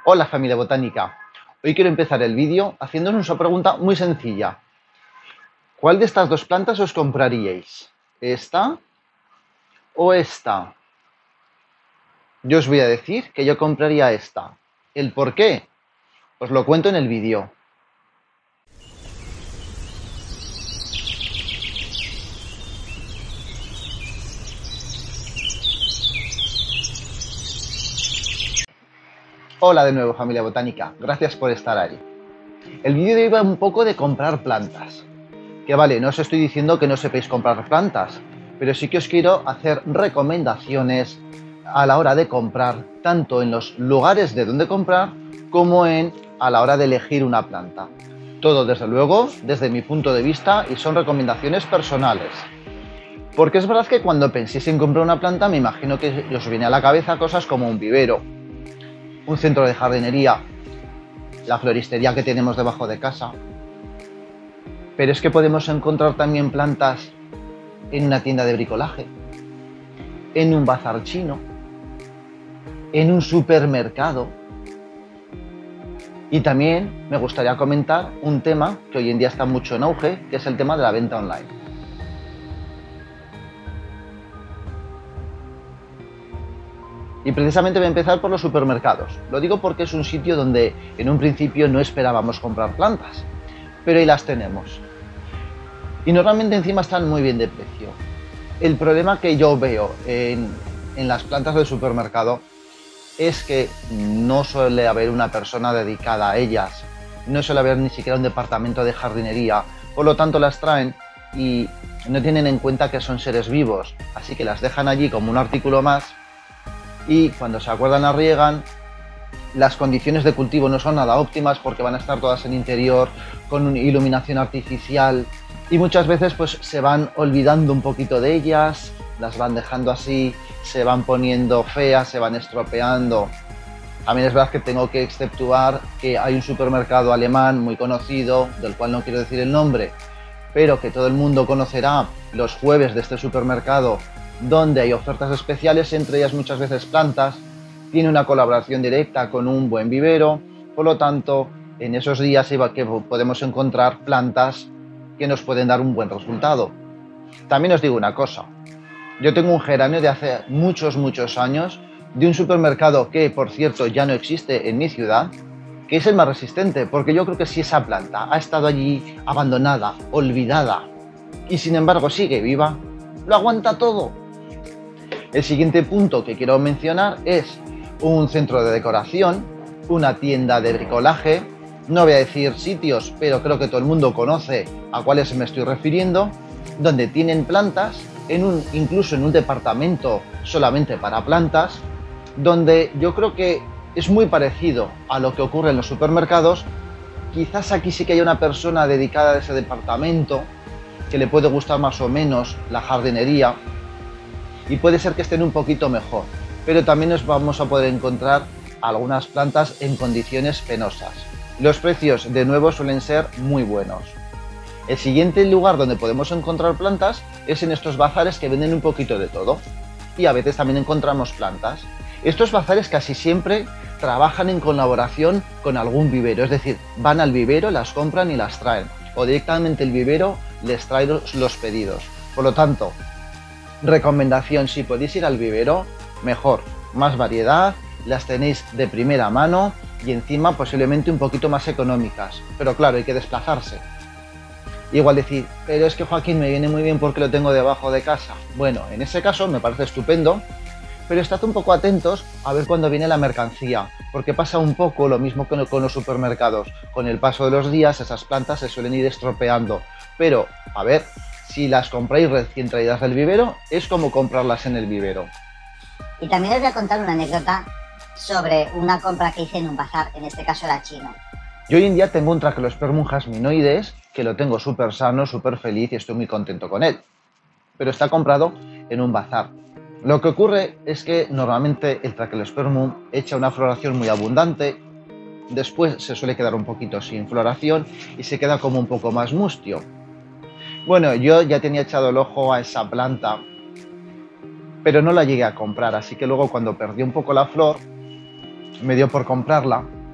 Hola familia botánica, hoy quiero empezar el vídeo haciéndonos una pregunta muy sencilla. ¿Cuál de estas dos plantas os compraríais? ¿Esta o esta? Yo os voy a decir que yo compraría esta. ¿El por qué? Os lo cuento en el vídeo. Hola de nuevo familia botánica, gracias por estar ahí. El vídeo de hoy va un poco de comprar plantas. Que vale, no os estoy diciendo que no sepáis comprar plantas, pero sí que os quiero hacer recomendaciones a la hora de comprar, tanto en los lugares de donde comprar, como a la hora de elegir una planta. Todo, desde luego, desde mi punto de vista y son recomendaciones personales. Porque es verdad que cuando penséis en comprar una planta, me imagino que os viene a la cabeza cosas como un vivero, un centro de jardinería, la floristería que tenemos debajo de casa. Pero es que podemos encontrar también plantas en una tienda de bricolaje, en un bazar chino, en un supermercado. Y también me gustaría comentar un tema que hoy en día está mucho en auge, que es el tema de la venta online. Y precisamente voy a empezar por los supermercados. Lo digo porque es un sitio donde en un principio no esperábamos comprar plantas, pero ahí las tenemos. Y normalmente encima están muy bien de precio. El problema que yo veo en las plantas del supermercado es que no suele haber una persona dedicada a ellas, no suele haber ni siquiera un departamento de jardinería, por lo tanto las traen y no tienen en cuenta que son seres vivos, así que las dejan allí como un artículo más y cuando se acuerdan las riegan. Las condiciones de cultivo no son nada óptimas porque van a estar todas en interior con una iluminación artificial y muchas veces pues se van olvidando un poquito de ellas, las van dejando así, se van poniendo feas, se van estropeando. También es verdad que tengo que exceptuar que hay un supermercado alemán muy conocido, del cual no quiero decir el nombre, pero que todo el mundo conocerá, los jueves de este supermercado, donde hay ofertas especiales, entre ellas muchas veces plantas. Tiene una colaboración directa con un buen vivero, por lo tanto, en esos días que podemos encontrar plantas que nos pueden dar un buen resultado. También os digo una cosa, yo tengo un geranio de hace muchos años, de un supermercado que, por cierto, ya no existe en mi ciudad, que es el más resistente, porque yo creo que si esa planta ha estado allí abandonada, olvidada, y sin embargo sigue viva, lo aguanta todo. El siguiente punto que quiero mencionar es un centro de decoración, una tienda de bricolaje. No voy a decir sitios, pero creo que todo el mundo conoce a cuáles me estoy refiriendo, donde tienen plantas, incluso en un departamento solamente para plantas, donde yo creo que es muy parecido a lo que ocurre en los supermercados. Quizás aquí sí que haya una persona dedicada a ese departamento, que le puede gustar más o menos la jardinería, y puede ser que estén un poquito mejor, pero también nos vamos a poder encontrar algunas plantas en condiciones penosas. Los precios de nuevo suelen ser muy buenos. El siguiente lugar donde podemos encontrar plantas es en estos bazares que venden un poquito de todo y a veces también encontramos plantas. Estos bazares casi siempre trabajan en colaboración con algún vivero, es decir, van al vivero, las compran y las traen, o directamente el vivero les trae los pedidos. Por lo tanto, recomendación, si podéis ir al vivero, mejor, más variedad, las tenéis de primera mano y encima posiblemente un poquito más económicas, pero claro, hay que desplazarse. Igual decir, pero es que Joaquín me viene muy bien porque lo tengo debajo de casa. Bueno, en ese caso me parece estupendo, pero estad un poco atentos a ver cuándo viene la mercancía, porque pasa un poco lo mismo que con los supermercados. Con el paso de los días esas plantas se suelen ir estropeando, pero a ver, si las compráis recién traídas del vivero, es como comprarlas en el vivero. Y también os voy a contar una anécdota sobre una compra que hice en un bazar, en este caso era chino. Yo hoy en día tengo un Trachelospermum jasminoides, que lo tengo súper sano, súper feliz y estoy muy contento con él. Pero está comprado en un bazar. Lo que ocurre es que normalmente el Trachelospermum echa una floración muy abundante, después se suele quedar un poquito sin floración y se queda como un poco más mustio. Bueno, yo ya tenía echado el ojo a esa planta, pero no la llegué a comprar, así que luego cuando perdí un poco la flor, me dio por comprarla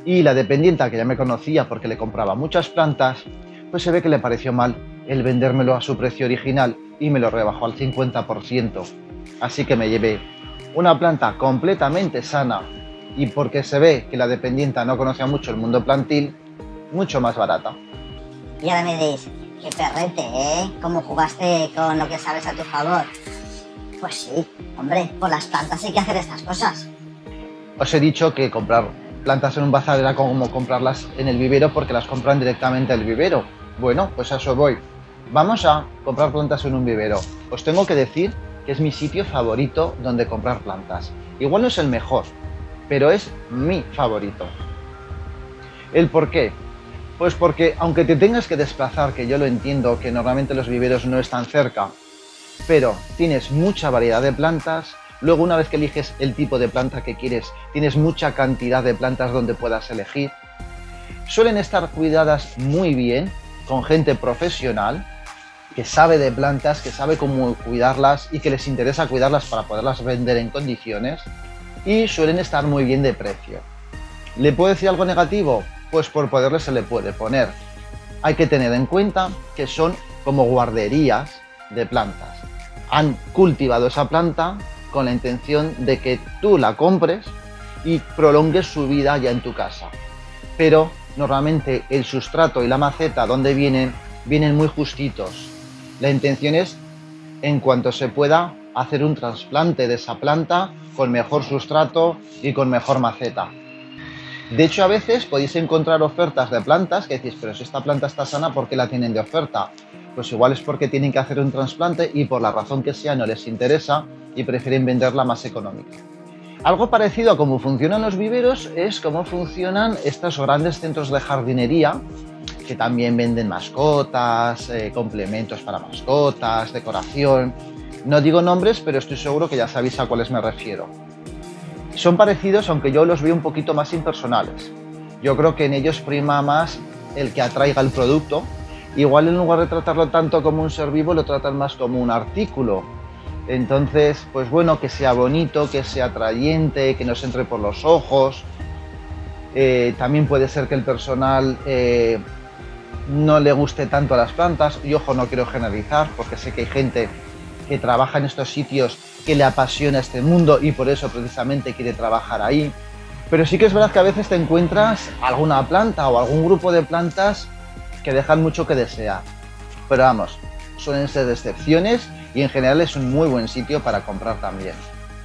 Y la dependienta, que ya me conocía porque le compraba muchas plantas, pues se ve que le pareció mal el vendérmelo a su precio original y me lo rebajó al 50%. Así que me llevé una planta completamente sana y, porque se ve que la dependienta no conocía mucho el mundo plantil, mucho más barata. Y ahora me diréis, qué perrete, ¿eh? ¿Cómo jugaste con lo que sabes a tu favor? Pues sí, hombre, por las plantas hay que hacer estas cosas. Os he dicho que comprar plantas en un bazar era como comprarlas en el vivero porque las compran directamente del vivero. Bueno, pues a eso voy. Vamos a comprar plantas en un vivero. Os tengo que decir que es mi sitio favorito donde comprar plantas. Igual no es el mejor, pero es mi favorito. ¿El por qué? Pues porque aunque te tengas que desplazar, que yo lo entiendo, que normalmente los viveros no están cerca, pero tienes mucha variedad de plantas. Luego, una vez que eliges el tipo de planta que quieres, tienes mucha cantidad de plantas donde puedas elegir. Suelen estar cuidadas muy bien, con gente profesional, que sabe de plantas, que sabe cómo cuidarlas y que les interesa cuidarlas para poderlas vender en condiciones. Y suelen estar muy bien de precio. ¿Le puedo decir algo negativo? Pues por poderle se le puede poner. Hay que tener en cuenta que son como guarderías de plantas. Han cultivado esa planta con la intención de que tú la compres y prolongues su vida ya en tu casa. Pero normalmente el sustrato y la maceta donde vienen muy justitos. La intención es, en cuanto se pueda, hacer un trasplante de esa planta con mejor sustrato y con mejor maceta. De hecho, a veces podéis encontrar ofertas de plantas que decís, pero si esta planta está sana, ¿por qué la tienen de oferta? Pues igual es porque tienen que hacer un trasplante y por la razón que sea no les interesa y prefieren venderla más económica. Algo parecido a cómo funcionan los viveros es cómo funcionan estos grandes centros de jardinería que también venden mascotas, complementos para mascotas, decoración. No digo nombres, pero estoy seguro que ya sabéis a cuáles me refiero. Son parecidos, aunque yo los veo un poquito más impersonales. Yo creo que en ellos prima más el que atraiga el producto. Igual en lugar de tratarlo tanto como un ser vivo, lo tratan más como un artículo. Entonces, pues bueno, que sea bonito, que sea atrayente, que nos entre por los ojos. También puede ser que el personal no le guste tanto a las plantas. Y ojo, no quiero generalizar, porque sé que hay gente que trabaja en estos sitios que le apasiona este mundo y por eso precisamente quiere trabajar ahí. Pero sí que es verdad que a veces te encuentras alguna planta o algún grupo de plantas que dejan mucho que desear. Pero vamos, suelen ser excepciones y en general es un muy buen sitio para comprar también.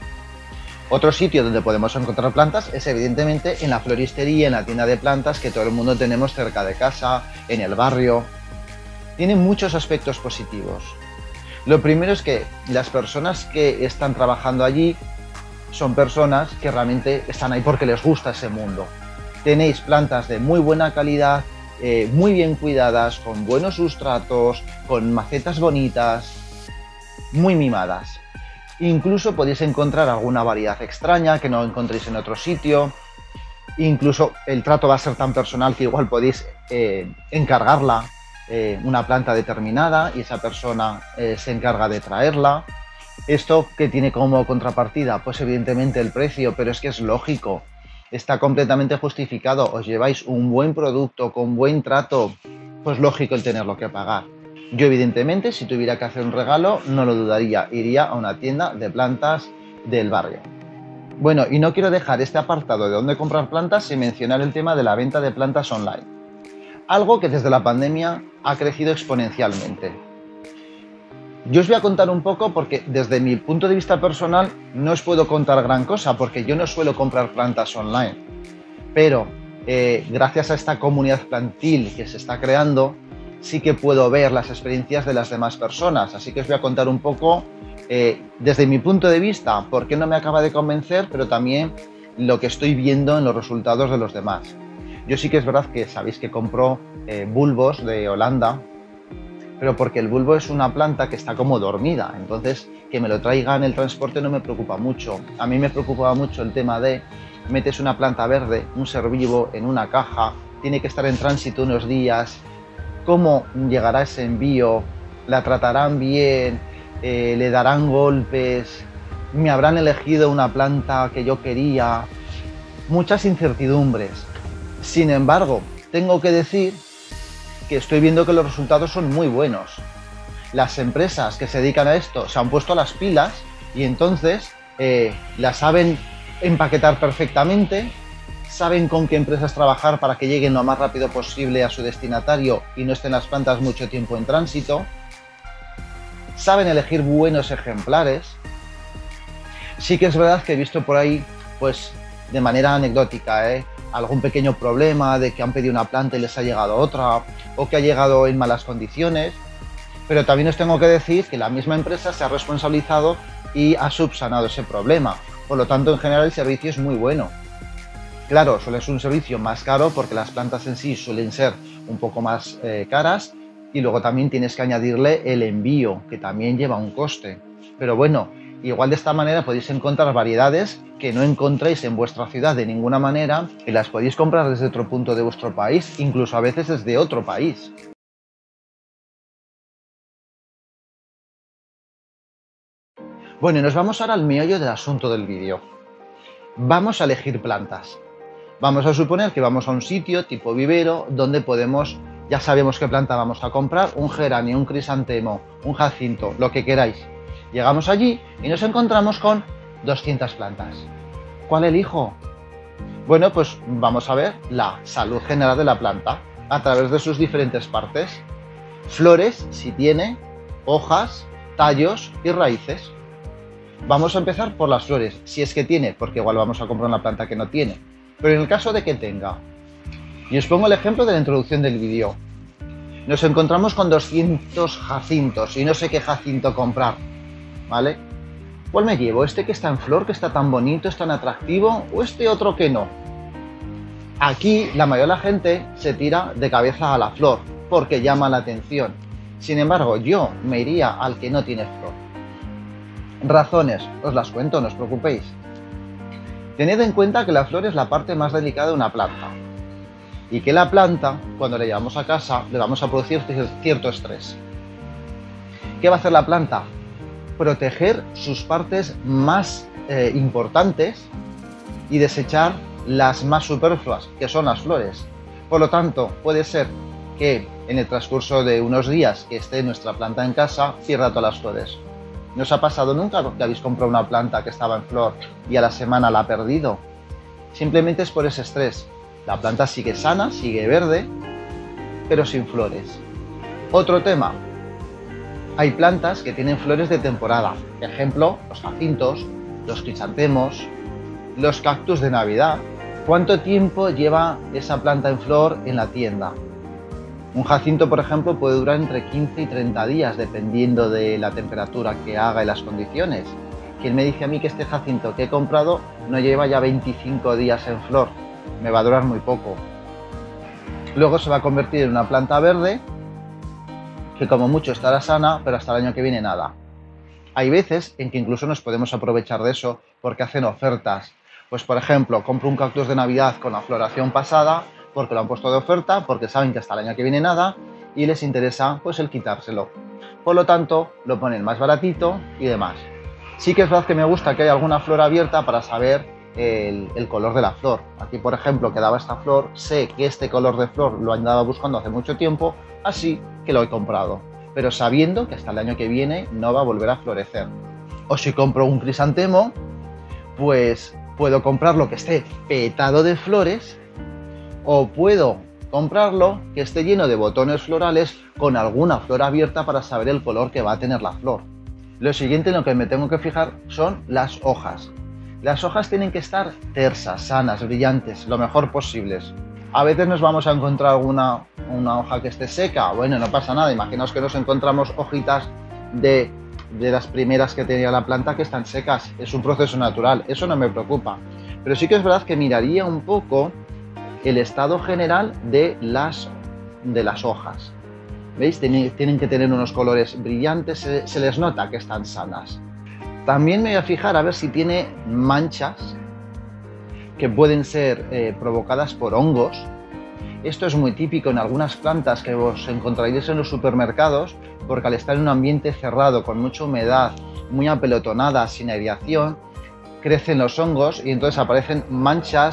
Otro sitio donde podemos encontrar plantas es evidentemente en la floristería, en la tienda de plantas que todo el mundo tenemos cerca de casa, en el barrio. Tiene muchos aspectos positivos. Lo primero es que las personas que están trabajando allí son personas que realmente están ahí porque les gusta ese mundo. Tenéis plantas de muy buena calidad, muy bien cuidadas, con buenos sustratos, con macetas bonitas, muy mimadas. Incluso podéis encontrar alguna variedad extraña que no encontréis en otro sitio. Incluso el trato va a ser tan personal que igual podéis encargarla una planta determinada y esa persona se encarga de traerla. ¿Esto qué tiene como contrapartida? Pues evidentemente el precio, pero es que es lógico, está completamente justificado. Os lleváis un buen producto con buen trato, pues lógico el tenerlo que pagar. Yo evidentemente, si tuviera que hacer un regalo, no lo dudaría, iría a una tienda de plantas del barrio. Bueno, y no quiero dejar este apartado de dónde comprar plantas sin mencionar el tema de la venta de plantas online. Algo que desde la pandemia ha crecido exponencialmente. Yo os voy a contar un poco porque desde mi punto de vista personal no os puedo contar gran cosa porque yo no suelo comprar plantas online. Pero gracias a esta comunidad plantil que se está creando, sí que puedo ver las experiencias de las demás personas. Así que os voy a contar un poco desde mi punto de vista por qué no me acaba de convencer, pero también lo que estoy viendo en los resultados de los demás. Yo sí que es verdad que sabéis que compro bulbos de Holanda, pero porque el bulbo es una planta que está como dormida, entonces que me lo traigan el transporte no me preocupa mucho. A mí me preocupaba mucho el tema de metes una planta verde, un ser vivo en una caja, tiene que estar en tránsito unos días, cómo llegará ese envío, la tratarán bien, le darán golpes, me habrán elegido una planta que yo quería, muchas incertidumbres. Sin embargo, tengo que decir que estoy viendo que los resultados son muy buenos. Las empresas que se dedican a esto se han puesto las pilas y entonces las saben empaquetar perfectamente, saben con qué empresas trabajar para que lleguen lo más rápido posible a su destinatario y no estén las plantas mucho tiempo en tránsito, saben elegir buenos ejemplares. Sí que es verdad que he visto por ahí, pues de manera anecdótica, algún pequeño problema de que han pedido una planta y les ha llegado otra, o que ha llegado en malas condiciones, pero también os tengo que decir que la misma empresa se ha responsabilizado y ha subsanado ese problema. Por lo tanto, en general el servicio es muy bueno. Claro, suele ser un servicio más caro porque las plantas en sí suelen ser un poco más caras y luego también tienes que añadirle el envío, que también lleva un coste. Pero bueno, igual de esta manera podéis encontrar variedades que no encontréis en vuestra ciudad de ninguna manera y las podéis comprar desde otro punto de vuestro país, incluso a veces desde otro país. Bueno, y nos vamos ahora al meollo del asunto del vídeo. Vamos a elegir plantas. Vamos a suponer que vamos a un sitio tipo vivero donde podemos, ya sabemos qué planta vamos a comprar, un geranio, un crisantemo, un jacinto, lo que queráis. Llegamos allí y nos encontramos con 200 plantas. ¿Cuál elijo? Bueno, pues vamos a ver la salud general de la planta a través de sus diferentes partes. Flores, si tiene, hojas, tallos y raíces. Vamos a empezar por las flores, si es que tiene, porque igual vamos a comprar una planta que no tiene. Pero en el caso de que tenga, y os pongo el ejemplo de la introducción del vídeo. Nos encontramos con 200 jacintos y no sé qué jacinto comprar, ¿vale? ¿Cuál me llevo? ¿Este que está en flor, que está tan bonito, es tan atractivo, o este otro que no? Aquí la mayoría de la gente se tira de cabeza a la flor, porque llama la atención. Sin embargo, yo me iría al que no tiene flor. Razones, os las cuento, no os preocupéis. Tened en cuenta que la flor es la parte más delicada de una planta y que la planta, cuando la llevamos a casa, le vamos a producir cierto estrés. ¿Qué va a hacer la planta? Proteger sus partes más importantes y desechar las más superfluas, que son las flores. Por lo tanto, puede ser que en el transcurso de unos días que esté nuestra planta en casa, pierda todas las flores. ¿No os ha pasado nunca que habéis comprado una planta que estaba en flor y a la semana la ha perdido? Simplemente es por ese estrés. La planta sigue sana, sigue verde, pero sin flores. Otro tema. Hay plantas que tienen flores de temporada. Ejemplo, los jacintos, los crisantemos, los cactus de Navidad. ¿Cuánto tiempo lleva esa planta en flor en la tienda? Un jacinto, por ejemplo, puede durar entre 15 y 30 días, dependiendo de la temperatura que haga y las condiciones. ¿Quién me dice a mí que este jacinto que he comprado no lleva ya 25 días en flor? Me va a durar muy poco. Luego se va a convertir en una planta verde, que como mucho estará sana, pero hasta el año que viene nada. Hay veces en que incluso nos podemos aprovechar de eso porque hacen ofertas. Pues por ejemplo, compro un cactus de Navidad con la floración pasada, porque lo han puesto de oferta, porque saben que hasta el año que viene nada y les interesa pues el quitárselo. Por lo tanto, lo ponen más baratito y demás. Sí que es verdad que me gusta que haya alguna flor abierta para saber el color de la flor. Aquí, por ejemplo, quedaba esta flor, sé que este color de flor lo andaba buscando hace mucho tiempo, así que lo he comprado, pero sabiendo que hasta el año que viene no va a volver a florecer. O si compro un crisantemo, pues puedo comprarlo que esté petado de flores, o puedo comprarlo que esté lleno de botones florales con alguna flor abierta para saber el color que va a tener la flor. Lo siguiente en lo que me tengo que fijar son las hojas. Las hojas tienen que estar tersas, sanas, brillantes, lo mejor posibles. A veces nos vamos a encontrar una hoja que esté seca. Bueno, no pasa nada. Imaginaos que nos encontramos hojitas de las primeras que tenía la planta que están secas. Es un proceso natural. Eso no me preocupa. Pero sí que es verdad que miraría un poco el estado general de las hojas. ¿Veis? Tienen que tener unos colores brillantes. Se les nota que están sanas. También me voy a fijar a ver si tiene manchas que pueden ser provocadas por hongos. Esto es muy típico en algunas plantas que os encontraréis en los supermercados, porque al estar en un ambiente cerrado, con mucha humedad, muy apelotonada, sin aireación, crecen los hongos y entonces aparecen manchas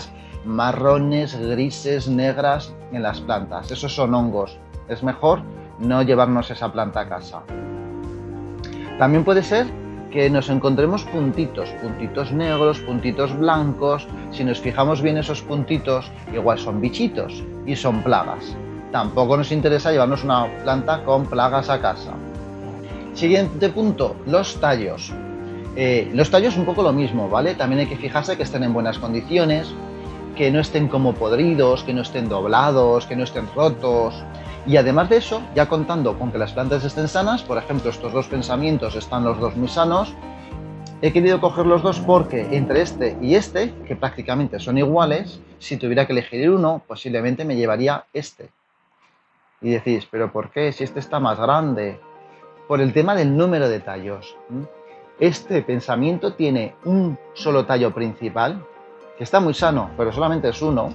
marrones, grises, negras en las plantas. Esos son hongos. Es mejor no llevarnos esa planta a casa. También puede ser que nos encontremos puntitos negros, puntitos blancos. Si nos fijamos bien, esos puntitos igual son bichitos y son plagas. Tampoco nos interesa llevarnos una planta con plagas a casa. Siguiente punto, los tallos. Los tallos un poco lo mismo, ¿vale? También hay que fijarse que estén en buenas condiciones, que no estén como podridos, que no estén doblados, que no estén rotos. Y además de eso, ya contando con que las plantas estén sanas, por ejemplo, estos dos pensamientos están los dos muy sanos, he querido coger los dos porque entre este y este, que prácticamente son iguales, si tuviera que elegir uno, posiblemente me llevaría este. Y decís, ¿pero por qué? Si este está más grande. Por el tema del número de tallos. Este pensamiento tiene un solo tallo principal, que está muy sano, pero solamente es uno.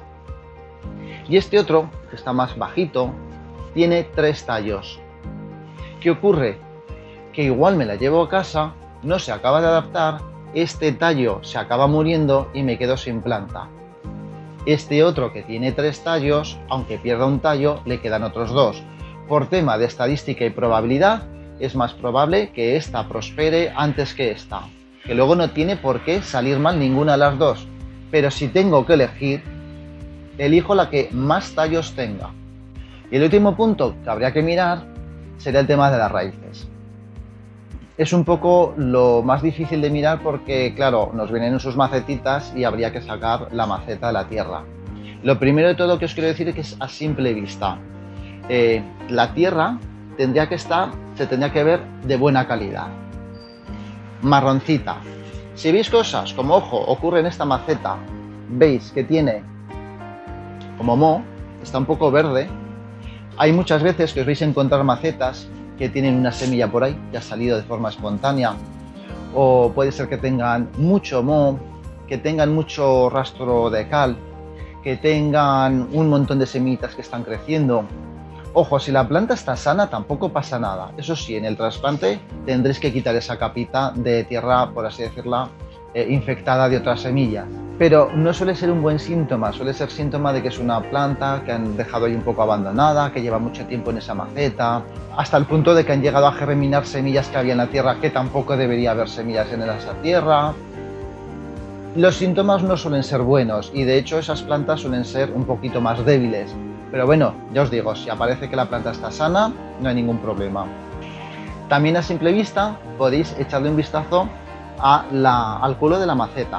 Y este otro, que está más bajito, tiene 3 tallos. ¿Qué ocurre? Que igual me la llevo a casa, no se acaba de adaptar, este tallo se acaba muriendo y me quedo sin planta. Este otro que tiene 3 tallos, aunque pierda un tallo, le quedan otros 2. Por tema de estadística y probabilidad, es más probable que esta prospere antes que esta. Que luego no tiene por qué salir mal ninguna de las dos. Pero si tengo que elegir, elijo la que más tallos tenga. Y el último punto que habría que mirar sería el tema de las raíces. Es un poco lo más difícil de mirar porque, claro, nos vienen en sus macetitas y habría que sacar la maceta de la tierra. Lo primero de todo que os quiero decir es que es a simple vista. La tierra se tendría que ver de buena calidad. Marroncita. Si veis cosas como, ojo, ocurre en esta maceta, veis que tiene como moho, está un poco verde. Hay muchas veces que os vais a encontrar macetas que tienen una semilla por ahí, que ha salido de forma espontánea, o puede ser que tengan mucho moho, que tengan mucho rastro de cal, que tengan un montón de semillitas que están creciendo. Ojo, si la planta está sana tampoco pasa nada. Eso sí, en el trasplante tendréis que quitar esa capita de tierra, por así decirla, infectada de otras semillas. Pero no suele ser un buen síntoma, suele ser síntoma de que es una planta que han dejado ahí un poco abandonada, que lleva mucho tiempo en esa maceta, hasta el punto de que han llegado a germinar semillas que había en la tierra, que tampoco debería haber semillas en esa tierra. Los síntomas no suelen ser buenos y de hecho esas plantas suelen ser un poquito más débiles. Pero bueno, ya os digo, si aparece que la planta está sana, no hay ningún problema. También a simple vista podéis echarle un vistazo al culo de la maceta,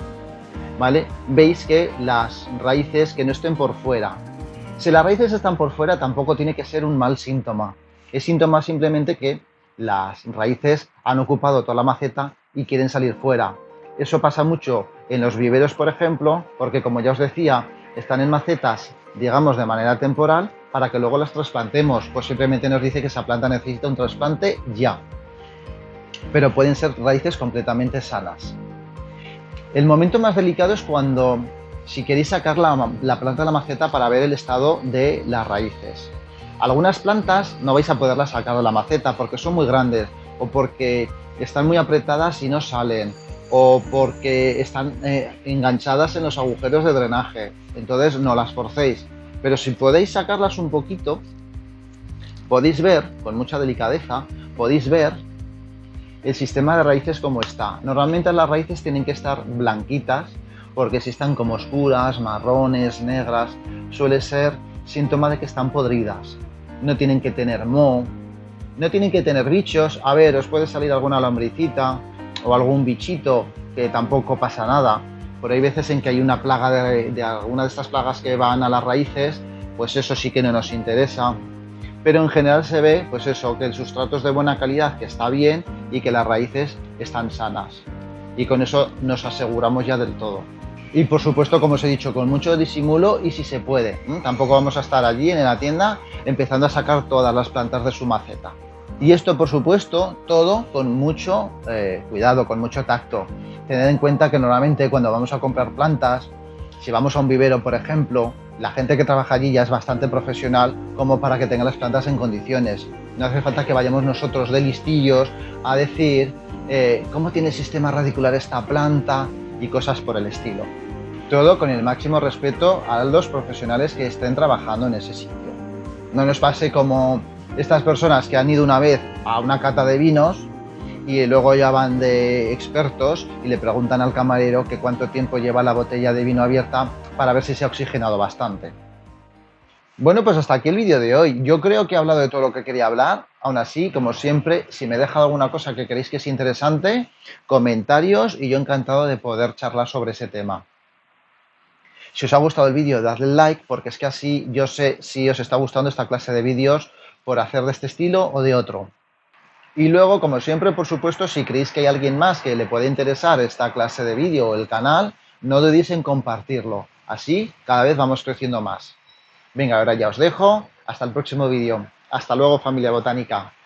¿vale? Veis que las raíces que no estén por fuera. Si las raíces están por fuera tampoco tiene que ser un mal síntoma. Es síntoma simplemente que las raíces han ocupado toda la maceta y quieren salir fuera. Eso pasa mucho en los viveros, por ejemplo, porque como ya os decía, están en macetas, digamos, de manera temporal, para que luego las trasplantemos. Pues simplemente nos dice que esa planta necesita un trasplante ya. Pero pueden ser raíces completamente sanas. El momento más delicado es cuando, si queréis sacar la planta de la maceta para ver el estado de las raíces. Algunas plantas no vais a poderlas sacar de la maceta porque son muy grandes, o porque están muy apretadas y no salen, o porque están enganchadas en los agujeros de drenaje. Entonces no las forcéis. Pero si podéis sacarlas un poquito, podéis ver, con mucha delicadeza, podéis ver el sistema de raíces como está. Normalmente las raíces tienen que estar blanquitas, porque si están como oscuras, marrones, negras, suele ser síntoma de que están podridas. No tienen que tener moho, no tienen que tener bichos. A ver, os puede salir alguna lombricita o algún bichito, que tampoco pasa nada. Pero hay veces en que hay una plaga de alguna de estas plagas que van a las raíces, pues eso sí que no nos interesa. Pero en general se ve, pues eso, que el sustrato es de buena calidad, que está bien y que las raíces están sanas. Y con eso nos aseguramos ya del todo. Y por supuesto, como os he dicho, con mucho disimulo y si se puede. Tampoco vamos a estar allí en la tienda empezando a sacar todas las plantas de su maceta. Y esto, por supuesto, todo con mucho cuidado, con mucho tacto. Tened en cuenta que normalmente cuando vamos a comprar plantas, si vamos a un vivero, por ejemplo, la gente que trabaja allí ya es bastante profesional como para que tenga las plantas en condiciones. No hace falta que vayamos nosotros de listillos a decir cómo tiene el sistema radicular esta planta y cosas por el estilo. todo con el máximo respeto a los profesionales que estén trabajando en ese sitio. No nos pase como estas personas que han ido una vez a una cata de vinos y luego ya van de expertos y le preguntan al camarero que cuánto tiempo lleva la botella de vino abierta para ver si se ha oxigenado bastante. Bueno, pues hasta aquí el vídeo de hoy. Yo creo que he hablado de todo lo que quería hablar. Aún así, como siempre, si me he dejado alguna cosa que queréis que es interesante, comentarios y yo encantado de poder charlar sobre ese tema. Si os ha gustado el vídeo, dadle like, porque es que así yo sé si os está gustando esta clase de vídeos por hacer de este estilo o de otro. Y luego, como siempre, por supuesto, si creéis que hay alguien más que le puede interesar esta clase de vídeo o el canal, no dudéis en compartirlo. Así, cada vez vamos creciendo más. Venga, ahora ya os dejo. Hasta el próximo vídeo. Hasta luego, familia botánica.